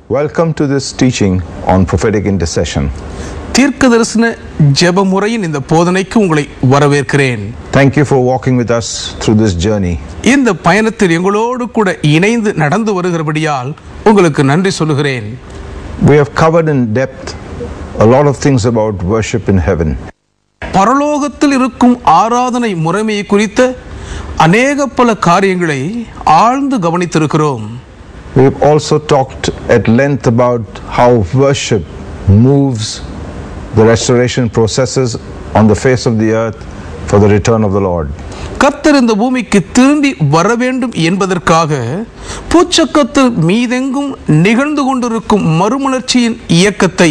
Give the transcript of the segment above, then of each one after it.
Welcome to this teaching on Prophetic Intercession. தீர்க்கதரிசன ஜெப முறையின் இந்த போதனைக்கு உங்களை வரவேற்கிறேன். Thank you for walking with us through this journey. இந்த பயணத்தில் எங்களோடு கூட இணைந்து நடந்து வருகிறபடியால் உங்களுக்கு நன்றி சொல்லுகிறேன். We have covered in depth a lot of things about worship in heaven. பரலோகத்தில் இருக்கும் ஆராதனை முறைமையை குறித்த அநேக பல காரியங்களை ஆழ்ந்து கவனித்திருக்கிறோம். We have also talked at length about how worship moves the restoration processes on the face of the earth for the return of the Lord. கர்த்தர் இந்த பூமிக்கு திரும்பி வர வேண்டும் என்பதற்காக பூச்சக்கத்தில் மீதெங்கும் நிகழ்ந்து கொண்டிருக்கும் மறுமலர்ச்சியின் இயக்கத்தை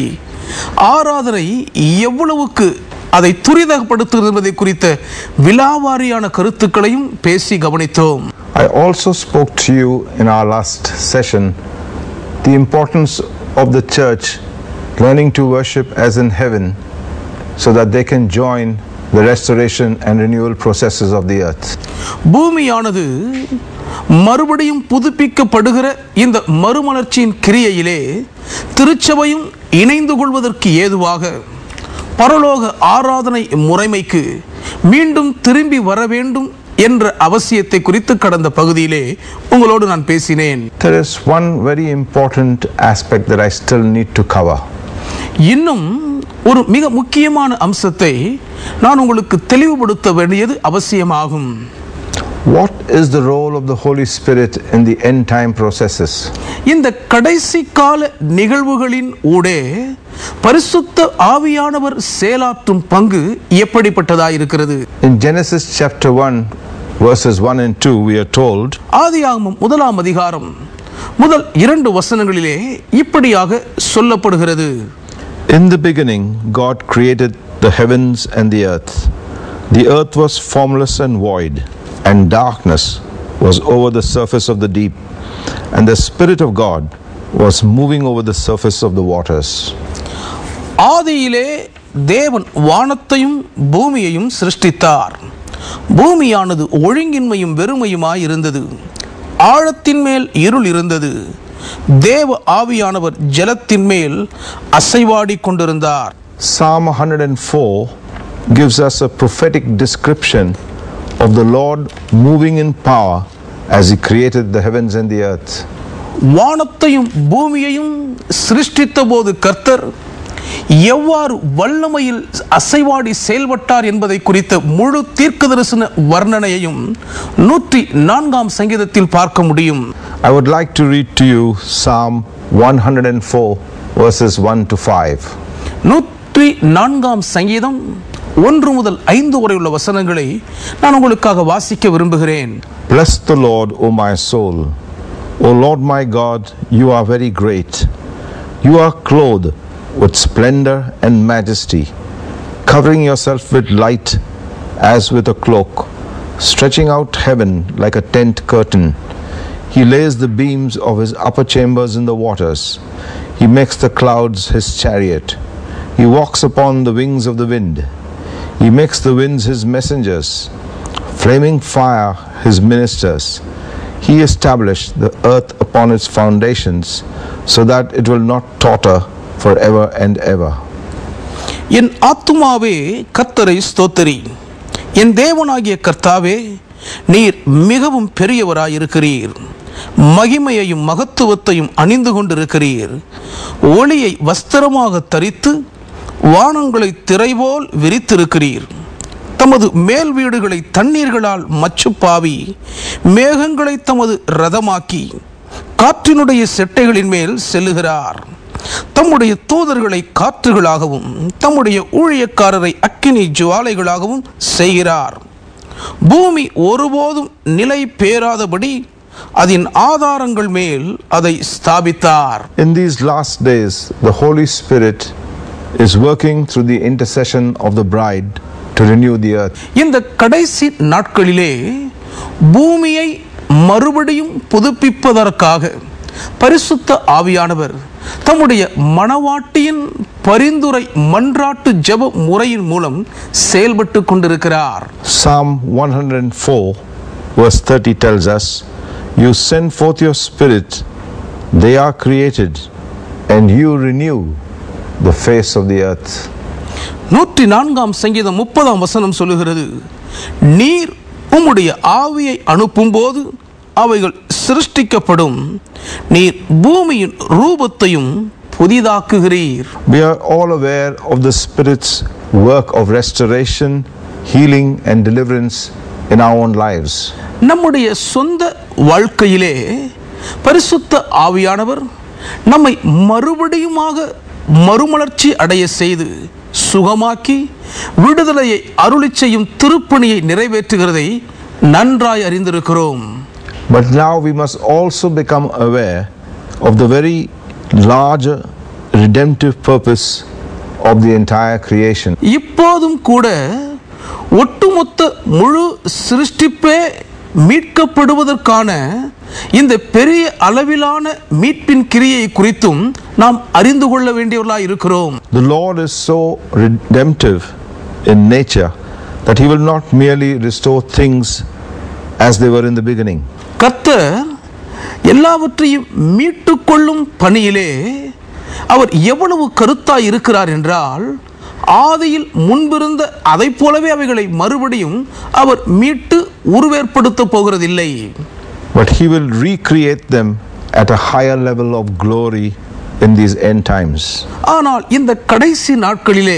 ஆராதனை எவ்வளவுக்கு அதை துரிதப்படுத்துகிறது என்பதை குறித்த விலாவாரியான கருத்துக்களையும் பேசி கவனித்தோம். I also spoke to you in our last session the importance of the church learning to worship as in heaven so that they can join the restoration and renewal processes of the earth. பூமியானது மறுபடியும் புதுப்பிக்கப்படுகிற இந்த மறுமலர்ச்சியின் கிரியையிலே திருச்சபையும் இணைந்து கொள்வதற்கு ஏதுவாக பரலோக ஆராதனை முறைமைக்கு மீண்டும் திரும்பி வர வேண்டும் என்ற அவசியத்தை குறித்து கடந்த பகுதியிலே உங்களோடு நான் பேசினேன். There is one very important aspect that I still need to cover. இன்னும் ஒரு மிக முக்கியமான அம்சத்தை நான் உங்களுக்கு தெளிவுபடுத்த வேண்டியது அவசியமாகும். What is the role of the Holy Spirit in the end time processes? இந்த கடைசி கால நிகழ்வுகளின் ஊடே பரிசுத்த ஆவியானவர் செயலாற்றும் பங்கு எப்படிப்பட்டதாயிருக்கிறது? In Genesis chapter 1 verses 1 and 2 we are told, ஆதியாகமம் 1ஆம் அதிகாரம் முதல் 2 வசனங்களிலே இப்படியாக சொல்லப்படுகிறது. In the beginning God created the heavens and the earth. The earth was formless and void, and darkness was over the surface of the deep, and the Spirit of God was moving over the surface of the waters. ஆதியிலே தேவன் வானத்தையும் பூமியையும் சிருஷ்டித்தார். பூமியானது ஒழுங்கின்மையும் வெறுமையுமாய் இருந்தது. ஆழத்தின் மேல் இருள் இருந்தது. தேவ ஆவியானவர் ஜலத்தின் மேல் அசைவாடி கொண்டிருந்தார். Psalm 104 gives us a prophetic description of the Lord moving in power as he created the heavens and the earth. வானத்தையும் பூமியையும் சிருஷ்டித்த போது கர்த்தர் எவ்வாறு வல்லமையில் அசைவாடி செயல்பட்டார் என்பதை குறித்த முழு தீர்க்கதரிசன வர்ணனையையும் 104ஆம் சங்கீதத்தில் பார்க்க முடியும். I would like to read to you Psalm 104 verses 1 to 5. 104ஆம் சங்கீதம் 1 முதல் 5 வரை உள்ள வசனங்களை நான் உங்களுக்காக வாசிக்க விரும்புகிறேன். Bless the Lord, O my soul. O Lord my God, you are very great. You are clothed with splendor and majesty, covering yourself with light as with a cloak, stretching out heaven like a tent curtain. He lays the beams of his upper chambers in the waters. He makes the clouds his chariot. He walks upon the wings of the wind. He makes the winds his messengers, flaming fire his ministers. He established the earth upon its foundations so that it will not totter forever and ever. என் ஆத்துமாவே கர்த்தரை ஸ்தோத்திரி. என் தேவனாகிய கர்த்தாவே, நீர் மிகவும் பெரியவராயிருக்கிறீர். மகிமையையும் மகத்துவத்தையும் அணிந்து கொண்டிருக்கிறீர். ஒளியை வஸ்திரமாக தரித்து வானங்களை திரைபோல் விரித்திருக்கிறீர். தமது மேல் வீடுகளை தண்ணீர்களால் மச்சுப்பாவி மேகங்களை தமது ரதமாக்கி காற்றினுடைய செட்டைகளின் மேல் செல்லுகிறார். தம்முடைய தூதர்களை காற்றுகளாகவும் தம்முடைய ஊழியக்காரரை அக்கினி ஜுவாலைகளாகவும் செய்கிறார். பூமி ஒருபோதும் நிலை பேராதபடி அதன் ஆதாரங்கள் மேல் அதை ஸ்தாபித்தார். In these last days, the Holy Spirit is working through the intercession of the bride to renew the earth. இந்த கடைசி நாட்களிலே பூமியை மறுபடியும் புதுப்பிப்பதற்காக பரிசுத்த ஆவியானவர் தம்முடைய மணவாட்டியின் பரிந்துரை மன்றாட்டு ஜெப முறையின் மூலம் செயல்பட்டு கொண்டிருக்கிறார். Psalm 104 verse 30 tells us, You send forth your spirit, they are created, and you renew the face of the earth. 104 சங்கீதம் 30 வசனம் சொல்லுகிறது, நீர் உம்முடைய ஆவியை அனுப்பும்போது அவைகள் சிருஷ்டிக்கப்படும், நீர் பூமியின் ரூபத்தையும் புதிதாக்குகிறீர். We are all aware of the Spirit's work of restoration, healing and deliverance in our own lives. நம்முடைய சொந்த வாழ்க்கையிலே பரிசுத்த ஆவியானவர் நம்மை மறுபடியுமாக மறுமலர்ச்சி அடைய செய்து சுகமாக்கி விடுதலையை அருளிச் செய்யும் திருப்பணியை நிறைவேற்றுகிறதை நன்றாய் அறிந்திருக்கிறோம். But now we must also become aware of the very larger redemptive purpose of the entire creation. இப்போதும் கூட ஒட்டுமொத்த முழு சிருஷ்டிப்பே மீட்கப்படுவதற்கான இந்த பெரிய அளவிலான மீட்பின் கிரியை குறித்தும் நாம் அறிந்து கொள்ள வேண்டியவர்களாய் இருக்கிறோம். The Lord is so redemptive in nature that he will not merely restore things as they were in the beginning. கர்த்தர் எல்லாவற்றையும் மீட்டுக் கொள்ளும் பணியிலே அவர் எவ்வளவு கருத்தாய் இருக்கிறார் என்றால், ஆதியில் முன்பிருந்த அதை போலவே அவைகளை மறுபடியும் அவர் மீட்டு உருவேற்படுத்த போகிறதில்லை. But he will recreate them at a higher level of glory in these end times. ஆனால் இந்த கடைசி நாட்களிலே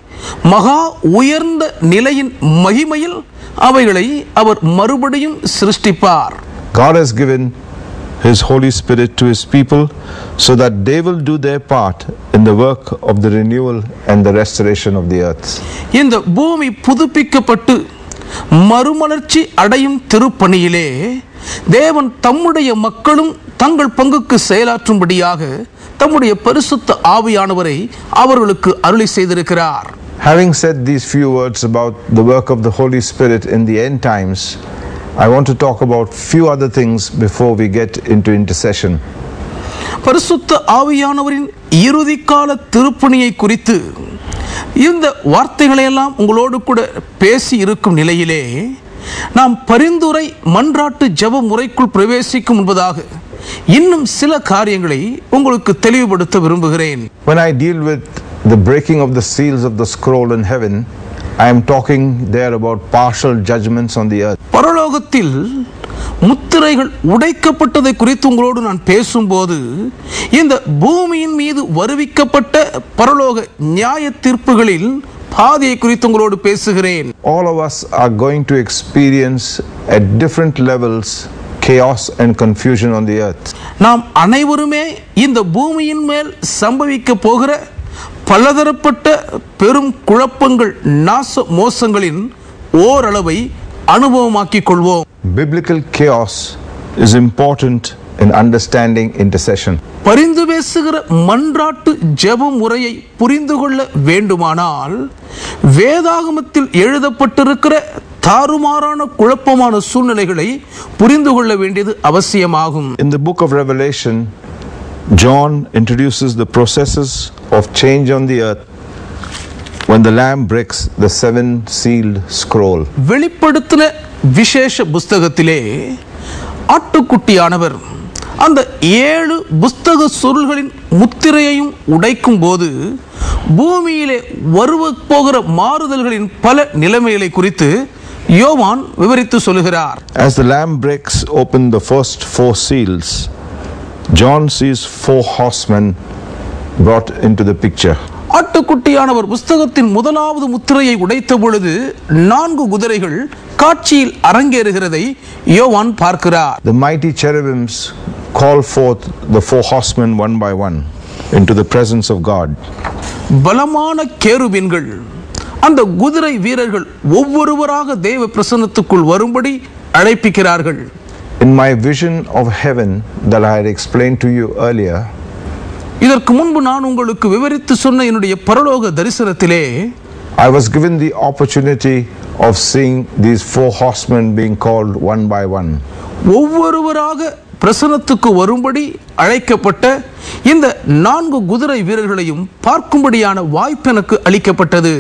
மகா உயர்ந்த நிலையின் மகிமையில் அவைகளை அவர் மறுபடியும் சிருஷ்டிப்பார். God has given his Holy Spirit to his people so that they will do their part in the work of the renewal and the restoration of the earth. இந்த பூமி புதுப்பிக்கப்பட்டு மறுமலர்ச்சி அடையும் திருப்பணியிலே தேவன் தம்முடைய மக்களும் தங்கள் பங்குக்கு செயலாற்றும்படியாக தம்முடைய பரிசுத்த ஆவியானவரை அவர்களுக்கு அருளி செய்திருக்கிறார். Having said these few words about the work of the Holy Spirit in the end times, I want to talk about few other things before we get into intercession. பரிசுத்த ஆவியானவரின் இறுதிக்கால திருப்பணியை குறித்து இந்த வார்த்தைகளை எல்லாம் உங்களோடு கூட பேசி இருக்கும் நிலையிலே நாம் பரிந்துரை மன்றாட்டு ஜெப முறைக்குள் பிரவேசிக்கும் முன்பதாக இன்னும் சில காரியங்களை உங்களுக்கு தெளிவுபடுத்த விரும்புகிறேன். When I deal with the breaking of the seals of the scroll in heaven, I am talking there about partial judgments on the earth. பரலோகத்தில் முத்திரைகள் உடைக்கப்பட்டதை குறித்து உங்களோடு நான் பேசும்போது இந்த பூமியின் மீது வருவிக்கப்பட்ட பரலோக நியாய தீர்ப்புகளில் பாதியை குறித்து உங்களோடு பேசுகிறேன். All of us are going to experience at different levels chaos and confusion on the earth. நாம் அனைவருமே இந்த பூமியின் மேல் சம்பவிக்க போகிற பலதரப்பட்ட பெரும் குழப்பங்கள் நாச மோசங்களின் ஓரளவை அனுபவமாக்கிக் கொள்வோம். Biblical chaos is important in understanding intercession. பரிந்து பேசுகிற மன்றாட்டு ஜெப முறையை புரிந்து கொள்ள வேண்டுமானால் வேதாகமத்தில் எழுதப்பட்டிருக்கிற தாறுமாறான குழப்பமான சூழ்நிலைகளை புரிந்து கொள்ள வேண்டியது அவசியமாகும். In the book of Revelation, John introduces the processes of change on the earth when the Lamb breaks the 7-sealed scroll. வெளிப்படுத்தின விசேஷ புஸ்தகத்திலே ஆட்டுக்குட்டியானவர் அந்த 7 புஸ்தக சுருள்களின் முத்திரையையும் உடைக்கும் போது பூமியிலே வருவப்போகிற மாறுதல்களின் பல நிலைமைகளை குறித்து யோவான் விவரித்து சொல்லுகிறார். As the Lamb breaks open the first 4 seals, John sees 4 horsemen brought into the picture. ஆட்டுக்குட்டியானவர் புஸ்தகத்தின் முதலாவது முத்திரையை உடைத்த பொழுது 4 குதிரைகள் காட்சியில் அரங்கேறுகிறதை யோவான் பார்க்கிறார். The mighty cherubims call forth the 4 horsemen one by one into the presence of God. பலமான கேருபீன்கள் அந்த குதிரை வீரர்கள் ஒவ்வொருவராக தேவ பிரசன்னத்துக்குள் வரும்படி அழைப்பிக்கிறார்கள். In my vision of heaven that I had explained to you earlier, இதற்கு முன்பு நான் உங்களுக்கு விவரித்து சொன்ன என்னுடைய பரலோக தரிசனத்திலே I was given the opportunity of seeing these 4 horsemen being called one by one. ஒவ்வொருவராக பிரசன்னத்துக்கு வரும்படி அழைக்கப்பட்ட இந்த 4 குதிரை வீரர்களையும் பார்க்கும்படியான வாய்ப்பு எனக்கு அளிக்கப்பட்டது.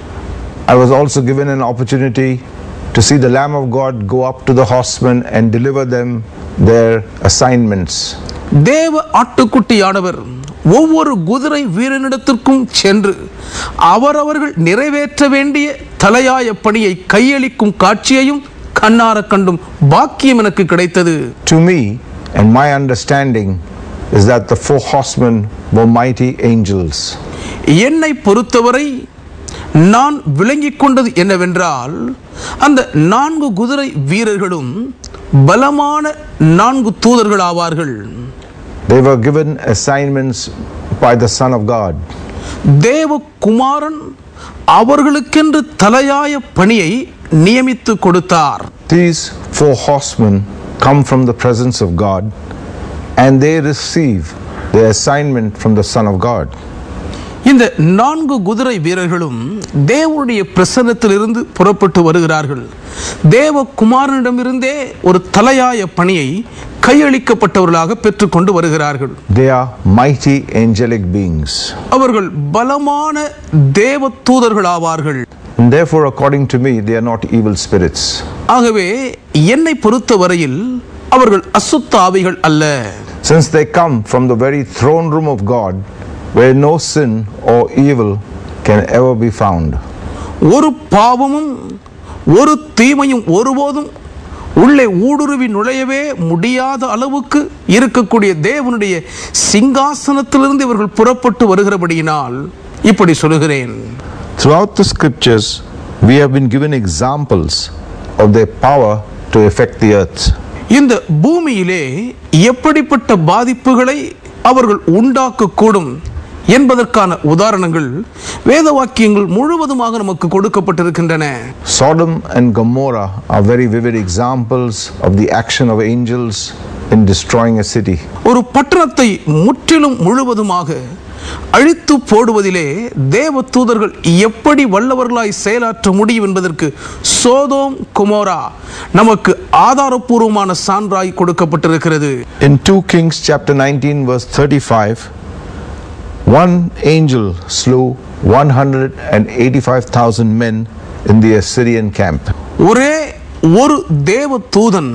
I was also given an opportunity to see the Lamb of God go up to the horsemen and deliver them their assignments. தேவ ஆட்டுக்குட்டியானவர் ஒவ்வொரு குதிரை வீரனிடத்திற்கும் சென்று அவரவர்கள் நிறைவேற்ற வேண்டிய தலையாய பணியை கையளிக்கும் காட்சியையும் கண்ணார கண்டும் பாக்கியம் எனக்கு கிடைத்தது. To me, and my understanding is that the four horsemen were mighty angels. என்னை பொறுத்தவரை நான் விளங்கிக் கொண்டது என்னவென்றால், அந்த 4 குதிரை வீரர்களும் பலமான 4 தூதர்கள் ஆவார்கள். They were given assignments by the Son of God. தேவகுமாரன் அவர்களுக்கென்று தலையாய பணியை நியமித்து கொடுத்தார். These four horsemen come from the presence of God and they receive their assignment from the Son of God. இந்த 4 குதிரை வீரர்களும் தேவனுடைய பிரசன்னத்திலிருந்து புறப்பட்டு வருகிறார்கள். தேவகுமாரனிடமிருந்தே ஒரு தலையாய பணியை கையளிக்கப்பட்டவர்களாக பெற்றுக்கொண்டு வருகிறார்கள். They are mighty angelic beings. அவர்கள் பலமான தேவ தூதர்கள் ஆவார்கள். And therefore, according to me, they are not evil spirits. ஆகவே என்னை பொறுத்தவரையில் அவர்கள் அசுத்த ஆவிகள் அல்ல. Since they come from the very throne room of God, where no sin or evil can ever be found. ஒரு பாவமும் ஒரு தீமையும் ஒருபோதும் உள்ளே ஊடுருவி நுழையவே முடியாத அளவுக்கு இருக்கக்கூடிய தேவனுடைய சிங்காசனத்திலிருந்து இவர்கள் புறப்பட்டு வருகிறபடியினால் இப்படி சொல்கிறேன். Throughout the scriptures, we have been given examples of their power to affect the earth. இந்த பூமியிலே எப்படிப்பட்ட பாதிப்புகளை அவர்கள் உண்டாக்கக்கூடும் என்பதற்கான உதாரணங்கள் வேத வாக்கியங்கள் முழுவதுமாக நமக்கு கொடுக்கப்பட்டிருக்கின்றன. Sodom and Gomorrah are very vivid examples of the action of angels in destroying a city. ஒரு பட்டணத்தை முற்றிலும் முழுவதுமாக அழித்து போடுவதிலே தேவ தூதர்கள் எப்படி வல்லவர்களாய் செயலாற்ற முடியும் என்பதற்கு சோதோம் கொமோரா நமக்கு ஆதாரபூர்வமான சான்றாய் கொடுக்கப்பட்டிருக்கிறது. In 2 Kings chapter 19 verse 35, one angel slew 185,000 men in the Assyrian camp. ஒரே ஒரு தேவ தூதன்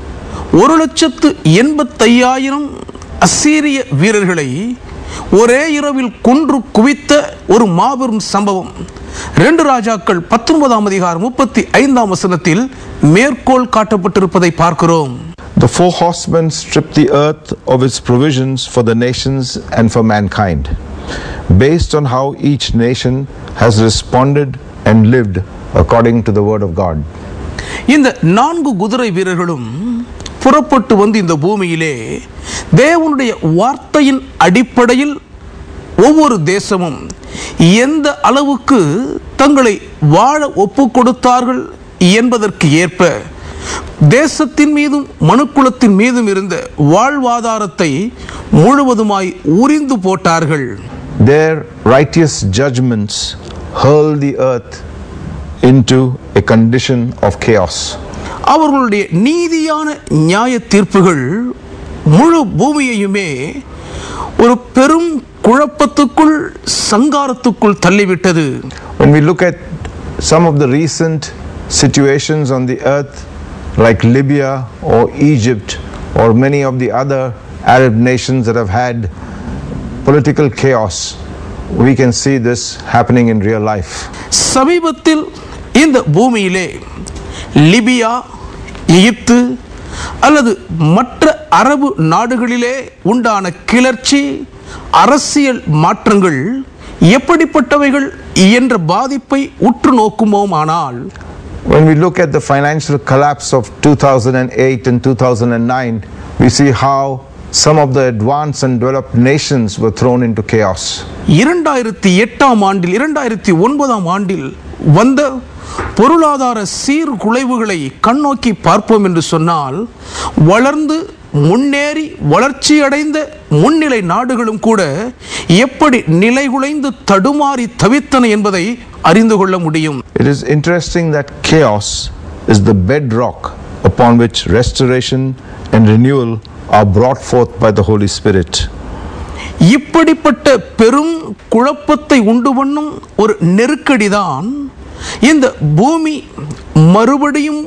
1,85,000 அசீரிய வீரர்களை ஒரே இரவில் கொன்று குவித்த ஒரு மாபெரும் சம்பவம் 2 ராஜாக்கள் 19ஆம் அதிகாரம் 35ஆம் வசனத்தில் மேற்கோள் காட்டப்பட்டிருப்பதை பார்க்கிறோம். The four horsemen stripped the earth of its provisions for the nations and for mankind, based on how each nation has responded and lived according to the word of God. இந்த 4 குதிரை வீரர்களும் புறப்பட்டு வந்து இந்த பூமியிலே தேவனுடைய வார்த்தையின் அடிப்படையில் ஒவ்வொரு தேசமும் எந்த அளவுக்கு தங்களை வாழ ஒப்பு கொடுத்தார்கள் என்பதற்கு ஏற்ப தேசத்தின் மீதும் மனுக்குலத்தின் மீதும் இருந்த வாழ்வாதாரத்தை முழுவதுமாய் உரிந்து போட்டார்கள். Their righteous judgments hurled the earth into a condition of chaos. அவர்களுடைய நீதியான நியாய தீர்ப்புகள் முழு பூமியையுமே ஒரு பெரும் குழப்பத்துக்குள் சங்காரத்துக்குள் தள்ளிவிட்டது. When we look at some of the recent situations on the earth, like Libya or Egypt or many of the other Arab nations that have had political chaos, we can see this happening in real life. சமீபத்தில் இந்த பூமியிலே Libya, எகிப்து அல்லது மற்ற அரபு நாடுகளிலே உண்டான கிளர்ச்சி, அரசியல் மாற்றங்கள் எப்படிப்பட்டவைகள் என்ற பாதிப்பை உற்று நோக்குமோமானால், when we look at the financial collapse of 2008 and 2009, we see how some of the advanced and developed nations were thrown into chaos. 2008ஆம் ஆண்டில் 2009ஆம் ஆண்டில் வந்த பொருளாதார சீர்குலைவுகளை கண்ணோக்கி பார்ப்போம் என்று சொன்னால், வளர்ந்து முன்னேறி வளர்ச்சி அடைந்த முன்னிலை நாடுகளும் கூட எப்படி நிலைகுலைந்து தடுமாறி தவித்தன என்பதை அறிந்து கொள்ள முடியும். It is interesting that chaos is the bedrock upon which restoration and renewal are brought forth by the Holy Spirit. இப்படிப்பட்ட பெரும் குழப்பத்தை உண்டு பண்ணும் ஒரு நெருக்கடிதான் இந்த பூமி மறுபடியும்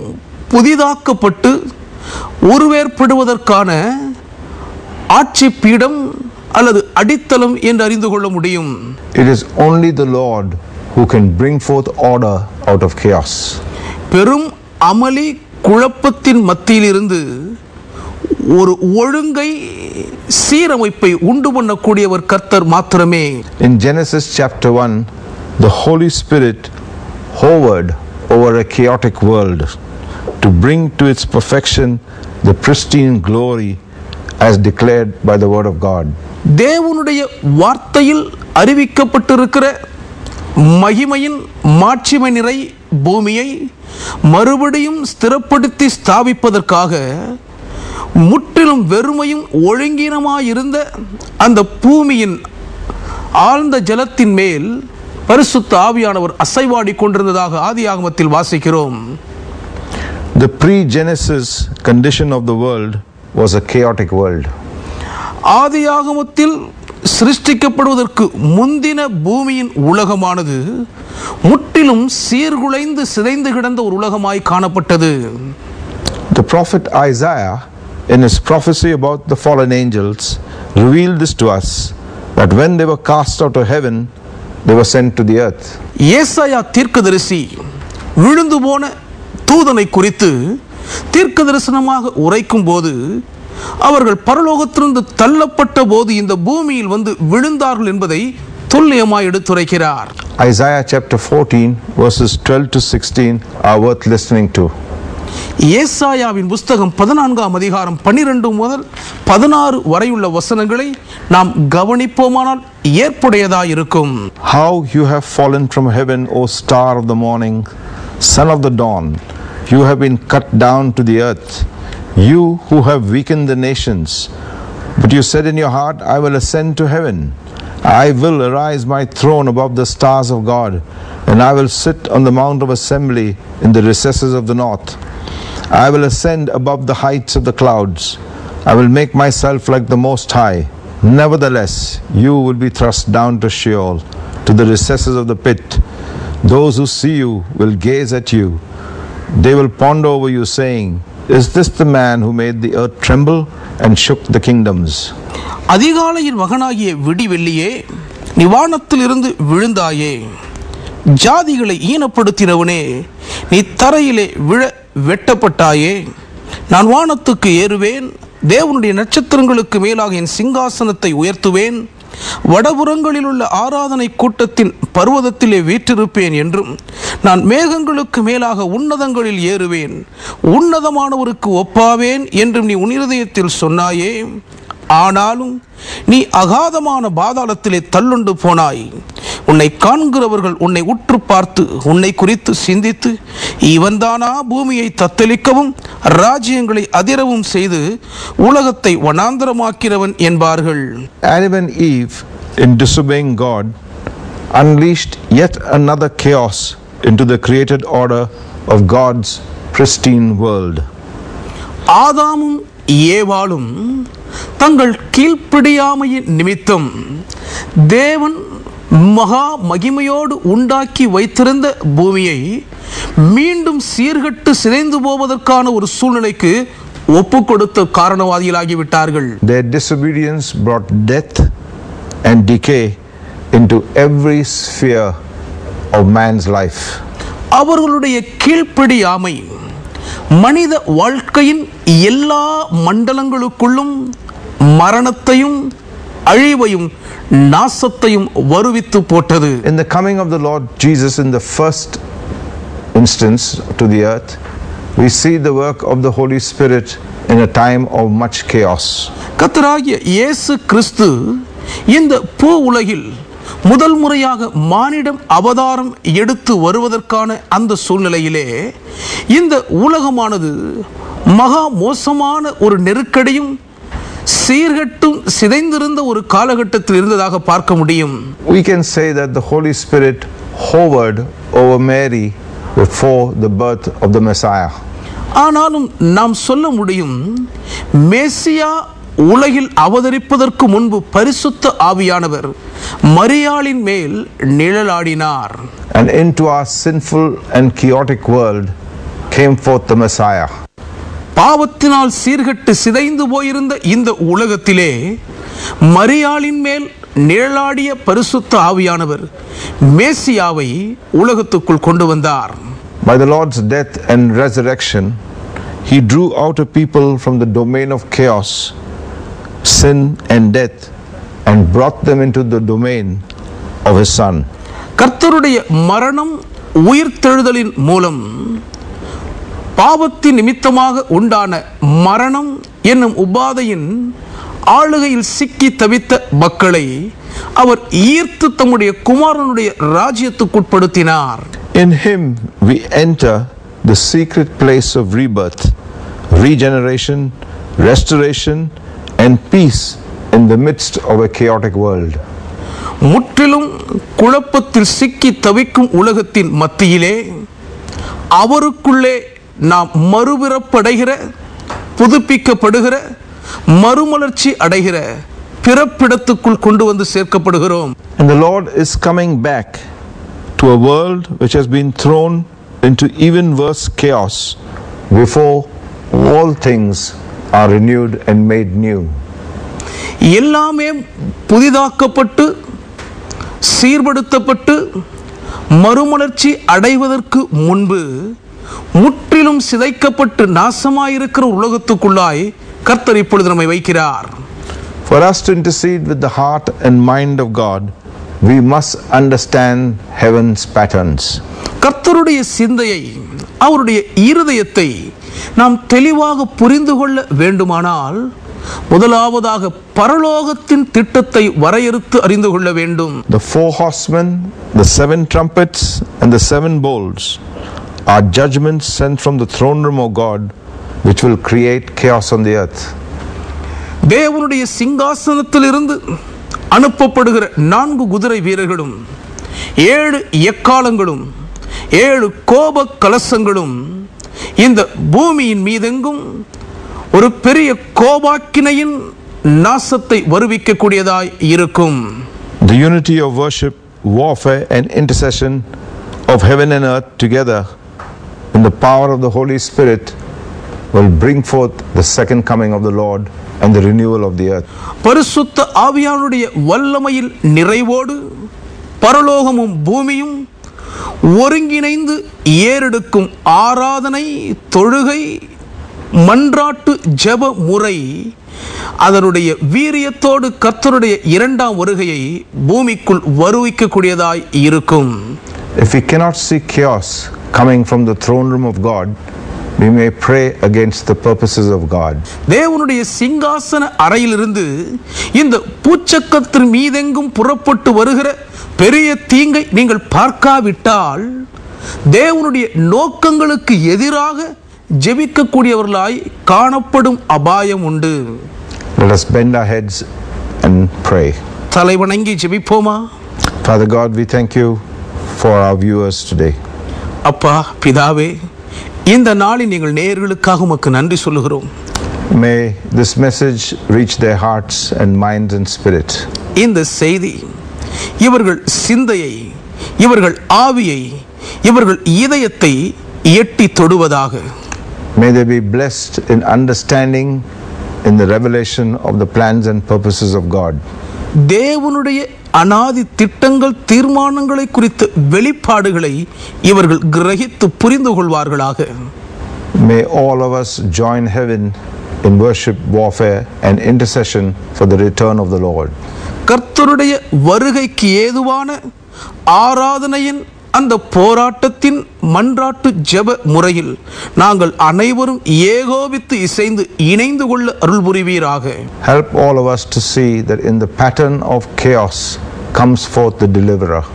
புதிதாக்கப்பட்டு உருவேற்படுவதற்கான ஆட்சி பீடம் அல்லது அடித்தளம் என்று அறிந்து கொள்ள முடியும். It is only the Lord who can bring forth order out of chaos. பெரும் அமளி குழப்பத்தின் மத்தியிலிருந்து ஒரு ஒழுங்கை சீரமைப்பை உண்டு பண்ணக்கூடியவர் கர்த்தர் மாத்திரமே. In Genesis chapter 1, the Holy Spirit hovered over a chaotic world to bring to its perfection the pristine glory as declared by the word of God. தேவனுடைய வார்த்தையில் அறிவிக்கப்பட்டிருக்கிற மகிமையின் மாட்சிமை நிறை பூமியை மறுபடியும் ஸ்திரப்படுத்தி ஸ்தாபிப்பதற்காக முற்றிலும் வெறுமையும் ஒழுங்கீனமாயிருந்த அந்த பூமியின் ஆழ்ந்த ஜலத்தின் மேல் பரிசுத்த ஆவியானவர் அசைவாடி கொண்டிருந்ததாக ஆதியாகமத்தில் வாசிக்கிறோம். The pre-Genesis condition of the world was a chaotic world. ஆதியாகமத்தில் சிருஷ்டிக்கப்படுவதற்கு முந்தின பூமியின் உலகமானது முற்றிலும் சீர்குலைந்து சிதைந்து கிடந்த ஒரு உலகமாய் காணப்பட்டது. The prophet Isaiah, in his prophecy about the fallen angels, revealed this to us, that when they were cast out of heaven, they were sent to the earth. ஏசாயா தீர்க்கதரிசி விழுந்து போன தூதனை குறித்து தீர்க்க தரிசனமாக உரைக்கும் போது அவர்கள் பரலோகத்திலிருந்து தள்ளப்பட்ட போது இந்த பூமியில் வந்து விழுந்தார்கள் என்பதை துல்லியமாய் எடுத்துரைக்கிறார். Isaiah chapter 14 verses 12 to 16 are worth listening to. ஏசாயாவின் புத்தகம் 14ஆம் அதிகாரம் 12 முதல் 16 வரையுள்ள வசனங்களை நாம் கவனிப்போமானால் ஏற்புடையதாய் இருக்கும். How you have fallen from heaven, O star of the morning, son of the dawn, you have been cut down to the earth, you who have weakened the nations. But you said in your heart, I will ascend to heaven. I will arise my throne above the stars of God, and I will sit on the mount of assembly in the recesses of the north. I will ascend above the heights of the clouds. I will make myself like the Most High. Nevertheless, you will be thrust down to Sheol, to the recesses of the pit. Those who see you will gaze at you. They will ponder over you, saying, Is this the man who made the earth tremble and shook the kingdoms? அதிகாலையின் மகனாகிய விடிவெள்ளியே, நீ வானத்திலிருந்து விழுந்தாயே. ஜாதிகளை ஈனப்படுத்தினவனே, நீ தரையிலே விழ வெட்டப்பட்டாயே. நான் வானத்துக்கு ஏறுவேன், தேவனுடைய நட்சத்திரங்களுக்கு மேலாக என் சிங்காசனத்தை உயர்த்துவேன். வடபுறங்களில் உள்ள ஆராதனை கூட்டத்தின் பர்வதத்திலே வீற்றிருப்பேன் என்றும், நான் மேகங்களுக்கு மேலாக உன்னதங்களில் ஏறுவேன், உன்னதமானவருக்கு ஒப்பாவேன் என்றும் நீ உன் இருதயத்தில் சொன்னாயே. ஆனாலும் நீ அகாதமான பாதாளத்திலே தள்ளுண்டு போனாய். உன்னை காண்கிறவர்கள் உன்னை உற்று பார்த்து உன்னை குறித்து சிந்தித்து, இவன்தானா பூமியை தத்தளிக்கவும் ராஜ்யங்களை அதிரவும் செய்து உலகத்தை வனாந்தரமாக்கிறவன் என்பார்கள். Adam and Eve, in disobeying God, unleashed yet another chaos into the created order of God's pristine world. ஆதாமும் ஏவாளும் தங்கள் கீழ்ப்படியாமையின் நிமித்தம் தேவன் மகா மகிமையோடு உண்டாக்கி வைத்திருந்த பூமியை மீண்டும் சீர்கட்டு சிதைந்து போவதற்கான ஒரு சூழ்நிலைக்கு ஒப்பு கொடுத்த காரணவாதிகளாகிவிட்டார்கள். Their disobedience brought death and decay into every sphere of man's life. அவர்களுடைய கீழ்ப்படியாமை மனித வாழ்க்கையின் எல்லா மண்டலங்களுக்குள்ளும் மரணத்தையும் அழிவையும் நாசத்தையும் வருவித்து போட்டது. In the coming of the Lord Jesus in the first instance to the earth, we see the work of the Holy Spirit in a time of much chaos. கர்த்தராகிய இயேசு கிறிஸ்து இந்த பூ உலகில் முதல் முறையாக மானிடம் அவதாரம் எடுத்து வருவதற்கான அந்த சூழ்நிலையிலே இந்த உலகமானது மகா மோசமான ஒரு நெருக்கடியும் சீர்கட்டும் சிதைந்திருந்த ஒரு காலகட்டத்தில் இருந்ததாக பார்க்க முடியும். We can say that the Holy Spirit hovered over Mary before the birth of the Messiah. ஆனாலும் நாம் சொல்ல முடியும், மேசியா உலகில் அவதரிப்பதற்கு முன்பு பரிசுத்த ஆவியானவர் மரியாளின் மேல் நிழலாடினார். And into our sinful and chaotic world came forth the Messiah. பாவத்தினால் சீர்கட்டு சிதைந்து போயிருந்த இந்த உலகத்திலே மரியாளின் மேல் நிழலாடிய பரிசுத்த ஆவியானவர் மேசியாவை உலகத்துக்குள் கொண்டு வந்தார். By the Lord's death and resurrection, He drew out a people from the domain of chaos, sin and death, and brought them into the domain of His Son. கர்த்தருடைய மரணம் உயிர்த்தெழுதலின் மூலம் பாவத்தின் நிமித்தமாக உண்டான மரணம் என்னும் உபாதையின் ஆளுகையில் சிக்கி தவித்த மக்களை அவர் ஈர்த்து தம்முடைய குமாரனுடைய ராஜ்யத்துக்குட்படுத்தினார். In Him we enter the secret place of rebirth, regeneration, restoration, and peace in the midst of a chaotic world. முற்றிலும் குழப்பத்தில் சிக்கி தவிக்கும் உலகத்தின் மத்தியிலே அவருக்குள்ளே நாம் மறுபிறப்படைகிற, புதுப்பிக்கப்படுகிற, மறுமலர்ச்சி அடைகிற பிறப்பிடத்துக்குள் கொண்டு வந்து சேர்க்கப்படுகிறோம். And the Lord is coming back to a world which has been thrown into even worse chaos before all things are renewed and made new. எல்லாமே புதிதாக்கப்பட்டு சீர்படுத்தப்பட்டு மறுமலர்ச்சி அடைவதற்கு முன்பு முற்றிலும் சிதைக்கப்பட்டு நாசமாயிருக்கிற உலகத்துக்குள்ளாய் கர்த்தர் இப்பொழுது நம்மை வைக்கிறார். For us to intercede with the heart and mind of God, we must understand heaven's patterns. கர்த்தருடைய சிந்தையை, அவருடைய இருதயத்தை நாம் தெளிவாக புரிந்து கொள்ள வேண்டுமானால் முதலாவதாக பரலோகத்தின் திட்டத்தை வரையறுத்து அறிந்து கொள்ள வேண்டும். The four horsemen, the seven trumpets, and the seven bowls are judgments sent from the throne room of God, which will create chaos on the earth. தேவனுடைய சிங்காசனத்திலிருந்து அனுப்பப்படுகிற 4 குதிரை வீரர்களும் 7 எக்காலங்களும் 7 கோப கலசங்களும் இந்த பூமியின் மீதெங்கும் ஒரு பெரிய கோபாக்கினையின் நாசத்தை வருவிக்கக்கூடியதாய் இருக்கும். The unity of worship, warfare, and intercession of heaven and earth together in the power of the Holy Spirit will bring forth the second coming of the Lord and the renewal of the earth. பரிசுத்த ஆவியானுடைய வல்லமையில் நிறைவோடு பரலோகமும் பூமியும் ஒருங்கிணைந்து ஏறெடுக்கும் ஆராதனை, தொழுகை, மன்றாட்டு ஜெப முறை அதனுடைய வீரியத்தோடு கர்த்தருடைய இரண்டாம் வருகையை பூமிக்குள் வருவிக்கக்கூடியதாய் இருக்கும். If we cannot see chaos coming from the throne room of God, we may pray against the purposes of God. தேவனுடைய சிங்காசன அறையிலிருந்து இந்த பூச்சக்கத்தின் மீதெங்கும் புறப்பட்டு வருகிற பெரிய தீங்கை நீங்கள் பார்க்காவிட்டால் தேவனுடைய நோக்கங்களுக்கு எதிராக ஜெபிக்கக்கூடியவர்களாய் காணப்படும் அபாயம் உண்டு. Let us bend our heads and pray. தலைவணங்கி ஜெபிப்போமா? Father God, we thank you for our viewers today. அப்பா பிதாவே, இந்த நாளில் நீங்கள் நேயர்களுக்காக உமக்கு நன்றி சொல்லுகிறோம். May this message reach their hearts and minds and spirit. இந்த செய்தி இவர்கள் சிந்தையை, இவர்கள் ஆவியை, இவர்கள் இதயத்தை எட்டி தொடுவதாக. May they be blessed in understanding in the revelation of the plans and purposes of God. தேவனுடைய அநாதி திட்டங்கள், தீர்மானங்களை குறித்த வெளிப்பாடுகளை இவர்கள் கிரகித்து புரிந்து கொள்வார்களாக. May all of us join heaven in worship, warfare, and intercession for the return of the Lord. கர்த்தருடைய வருகைக்கு ஏதுவான ஆராதனையின் அந்த போராட்டத்தின் மன்றாட்டு ஜெப முறையில் நாங்கள் அனைவரும் ஏகோபித்து இசைந்து இணைந்து கொள்ள அருள் புரிவீராக. Help all of us to see that in the pattern of chaos comes forth the deliverer.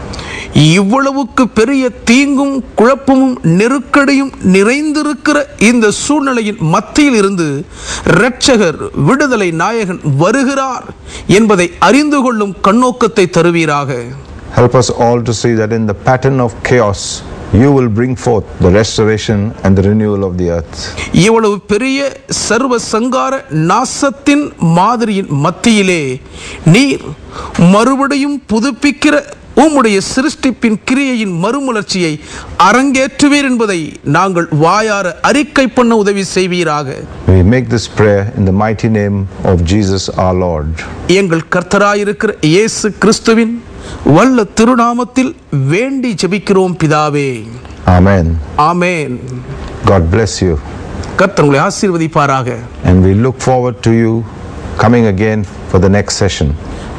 இவ்வளவுக்கு பெரிய தீங்கும் குழப்பமும் நெருக்கடியும் நிறைந்திருக்கிற இந்த சூழ்நிலையின் மத்தியில் இருந்து இரட்சகர், விடுதலை நாயகன் வருகிறார் என்பதை அறிந்து கொள்ளும் கண்ணோக்கத்தை தருவீராக. Help us all to see that in the pattern of chaos you will bring forth the restoration and the renewal of the earth. இவ்வளவு பெரிய சர்வ சங்கார நாசத்தின் மாதிரியின் மத்தியிலே நீர் மறுபடியும் புதுப்பிக்கிற உம்முடைய சிருஷ்டிப்பின் கிரியையின் மறுமலர்ச்சியை அரங்கேற்றுவீர் என்பதை நாங்கள் வாயார அறிக்கை பண்ண உதவி செய்வீராக. We make this prayer in the mighty name of Jesus our Lord. எங்கள் கர்த்தராயிருக்கிற இயேசு கிறிஸ்துவின் வல்ல திருநாமத்தில் வேண்டி ஜெபிக்கிறோம் பிதாவே. Amen. Amen. God bless you. கர்த்தர் உங்களை ஆசீர்வதிப்பாராக. And we look forward to you coming again for the next session.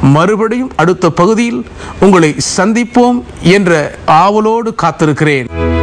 மறுபடியும் அடுத்த பகுதியில் உங்களை சந்திப்போம் என்ற ஆவலோடு காத்திருக்கிறேன்.